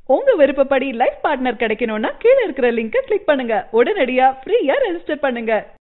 உங்க விருப்பப்படி life partner கிடைக்கணும்னா கீழ இருக்கிற லிங்கை கிளிக் பண்ணுங்க. உடனடியா ஃப்ரீயா ரெஜிஸ்டர் பண்ணுங்க.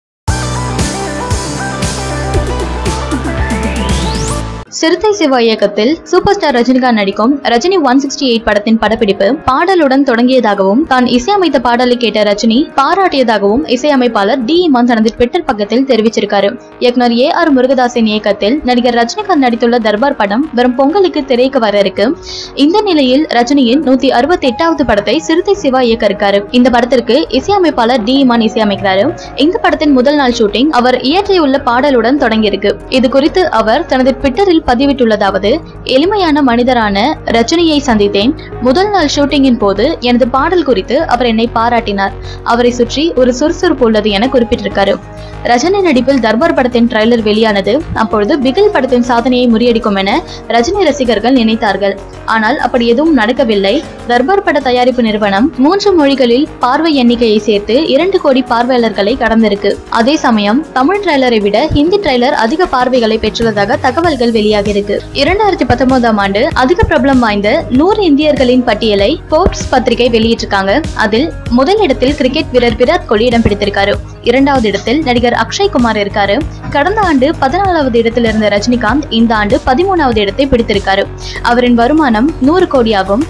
சிறுத்தை சிவா இயக்கத்தில் சூப்பர் ஸ்டார் ரஜினிகாந்த் நடிக்கும் ரஜினி 168 படத்தின் படப்பிடிப்பு பாடலுடன் தொடங்கியதாகவும் தான் இசையமைத்த பாடலை கேட்ட ரஜினி பாராட்டியதாகவும் இசையமைப்பாளர் டி இமான் தனது ட்விட்டர் பக்கத்தில் தெரிவிச்சிருக்காரு. இயக்குனர் AR முருகதாஸின் இயக்கத்தில் நடிகர் ரஜினிகாந்த் நடித்துள்ள தர்பார் படம் வரும் பொங்கலுக்கு திரைக்கு வர இருக்கு. இந்த நிலையில் ரஜினியின் 168வது படத்தை சிறுத்தை சிவா இயக்க இருக்காரு. இந்த படத்திற்கு இசையமைப்பாளர் டி இமான் இசையமைக்கிறாரு. இந்த படத்தின் முதல் நாள் ஷூட்டிங் அவர் இயற்றியுள்ள பாடலுடன் தொடங்கியிருக்கு. இது குறித்து அவர் தனது ட்விட்டரில் பதிவிட்டுள்ளதாவது, எளிமையான மனிதரான ரஜினியை சந்தித்தேன். முதல் நாள் ஷூட்டிங்கின் போது எனது பாடல் குறித்து அவர் என்னை பாராட்டினார். அவரை சுற்றி ஒரு சுறுசுறுப்பு உள்ளது என குறிப்பிட்டிருக்காரு. ரஜினி நடிப்பில் தர்பார் படத்தின் ட்ரைலர் வெளியானது. அப்பொழுது பிகில் படத்தின் சாதனையை முறியடிக்கும் என ரஜினி ரசிகர்கள் நினைத்தார்கள். ஆனால் அப்படி எதுவும் நடக்கவில்லை. தர்பார் பட தயாரிப்பு நிறுவனம் 3 மொழிகளில் பார்வை எண்ணிக்கையை சேர்த்து 2 கோடி பார்வையாளர்களை கடந்திருக்கு. அதே சமயம் தமிழ் ட்ரைலரை விட ஹிந்தி ட்ரைலர் அதிக பார்வைகளை பெற்றுள்ளதாக தகவல்கள் வெளியாகிருக்கு. 2019ஆம் ஆண்டு அதிக பிரபலம் வாய்ந்த 100 இந்தியர்களின் பட்டியலை போர்ப்ஸ் பத்திரிகை வெளியிட்டிருக்காங்க. அதில் முதல் இடத்தில் கிரிக்கெட் வீரர் விராட் கோலி இடம் பிடித்திருக்காரு. 2வது இடத்தில் நடிகர் அக்ஷய் குமார் இருக்காரு. கடந்த ஆண்டு 14வது இடத்தில் இருந்த ரஜினிகாந்த் இந்த ஆண்டு 13வது இடத்தை பிடித்திருக்காரு. அவரின் வருமானம் 100 கோடி ஆகும்.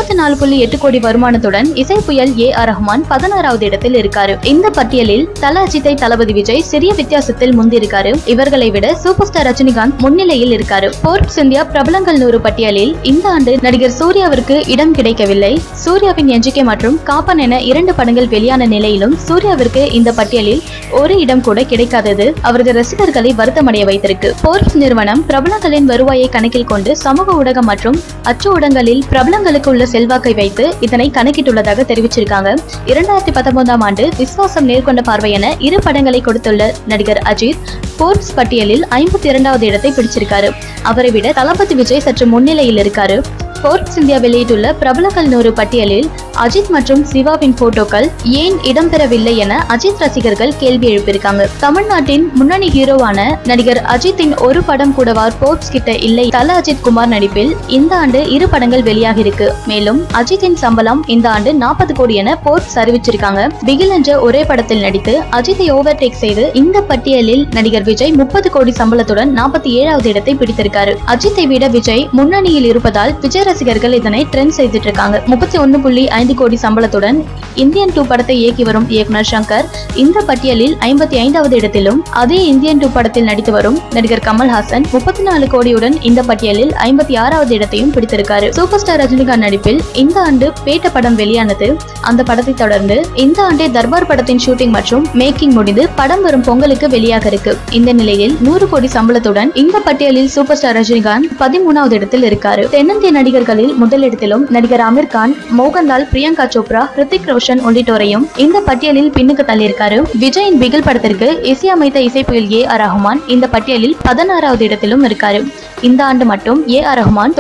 94.8 கோடி வருமானத்துடன் இசை புயல் AR ரஹ்மான் 16வது இடத்தில் இருக்காரு. இந்த பட்டியலில் தல அஜித்தை தளபதி விஜய் சிறிய வித்தியாசத்தில் முந்திருக்காரு. இவர்களை விட சூப்பர் ஸ்டார் ரஜினிகாந்த் முன்னிலையில் இருக்காரு. போர்ப்ஸ் இந்தியா பிரபலங்கள் 100 பட்டியலில் இந்த ஆண்டு நடிகர் சூர்யாவிற்கு இடம் கிடைக்கவில்லை. சூர்யாவின் என்ஜிகே மற்றும் காப்பன் என 2 படங்கள் வெளியான நிலையிலும் சூர்யாவிற்கு இந்த பட்டியலில் ஒரு இடம் கூட கிடைக்காதது அவரது ரசிகர்களை வருத்தமடைய வைத்திருக்கு. போர்ப்ஸ் நிறுவனம் பிரபலங்களின் வருவாயை கணக்கில் கொண்டு சமூக ஊடகம் மற்றும் அச்சு ஊடகங்களில் பிரபலங்களுக்கு உள்ள செல்வாக்கை வைத்து இதனை கணக்கிட்டுள்ளதாக தெரிவிச்சிருக்காங்க. 2019ஆம் ஆண்டு விஸ்வாசம் நேர்கொண்ட பார்வை என 2 படங்களை கொடுத்துள்ள நடிகர் அஜித் போர்ப்ஸ் பட்டியலில் 52வது இடத்தை பிடிச்சிருக்காரு. அவரை விட தளபதி விஜய் சற்று முன்னிலையில் இருக்காரு. போர்ப்ஸ் இந்தியா வெளியிட்டுள்ள பிரபலங்கள் 100 பட்டியலில் அஜித் மற்றும் சிவாவின் போட்டோக்கள் ஏன் இடம்பெறவில்லை என அஜித் ரசிகர்கள் கேள்வி எழுப்பியிருக்காங்க. தமிழ்நாட்டின் முன்னணி ஹீரோவான நடிகர் அஜித்தின் ஒரு படம் கூடவா போர்ப்ஸ் கிட்ட இல்லை. தல அஜித் குமார் நடிப்பில் இந்த ஆண்டு 2 படங்கள் வெளியாகி இருக்கு. மேலும் அஜித்தின் சம்பளம் இந்த ஆண்டு 40 கோடி என போர்ப்ஸ் அறிவிச்சிருக்காங்க. பிகில் என்ற ஒரே படத்தில் நடித்து அஜித்தை ஓவர்டேக் செய்து இந்த பட்டியலில் நடிகர் விஜய் 30 கோடி சம்பளத்துடன் 47வது இடத்தை பிடித்திருக்காரு. அஜித்தை விட விஜய் முன்னணியில் இருப்பதால் விஜய் ரசிகர்கள் இதனை ட்ரெண்ட் செய்துட்டு இருக்காங்க. 31.5 கோடி சம்பளத்துடன் இந்தியன் 2 படத்தை இயக்கி வரும் இயக்குனர் சங்கர் இந்த பட்டியலில் 55வது இடத்திலும், அதே இந்தியன் 2 படத்தில் நடித்து வரும் நடிகர் கமல்ஹாசன் 34 கோடியுடன் இந்த பட்டியலில் 56வது இடத்தையும் பிடித்திருக்காரு. சூப்பர் ஸ்டார் ரஜினிகாந்த் நடிப்பில் இந்த ஆண்டு பேட்ட படம் வெளியானது. அந்த படத்தை தொடர்ந்து இந்த ஆண்டே தர்பார் படத்தின் ஷூட்டிங் மற்றும் மேக்கிங் முடிந்து படம் வரும் பொங்கலுக்கு வெளியாக இருக்கு. இந்த நிலையில் 100 கோடி சம்பளத்துடன் இந்த பட்டியலில் சூப்பர் ஸ்டார் ரஜினிகாந்த் 13வது இடத்தில் இருக்காரு. தென்னிந்திய நடிகர்களில் முதலிடத்திலும் நடிகர் அமீர் கான், மோகன்லால், பிரியங்கா சோப்ரா, ஹிருத்திக் ரோஷன் உள்ளிட்டோரையும் இந்த பட்டியலில் பின்னுக்கு தள்ளியிருக்காரு. விஜயின் பிகில் படத்திற்கு இசையமைத்த இசை புயல் AR ரஹ்மான் இந்த பட்டியலில் 16வது இடத்திலும் இருக்காரு. இந்த ஆண்டு மட்டும் AR ரஹ்மான்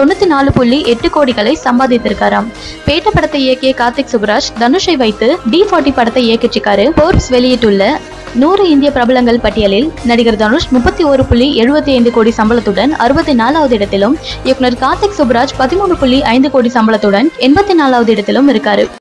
94.8 கோடிகளை சம்பாதித்திருக்காராம். பேட்ட படத்தை இயக்கிய கார்த்திக் சுப்ராஜ் தனுஷை வைத்து D40 படத்தை இயக்கிச்சிருக்காரு. போர்ப்ஸ் வெளியிட்டுள்ள 100 இந்திய பிரபலங்கள் பட்டியலில் நடிகர் தனுஷ் 31.75 கோடி சம்பளத்துடன் 64வது இடத்திலும், இயக்குனர் கார்த்திக் சுப்ராஜ் 13.5 கோடி சம்பளத்துடன் 84வது இடத்திலும் இருக்காரு.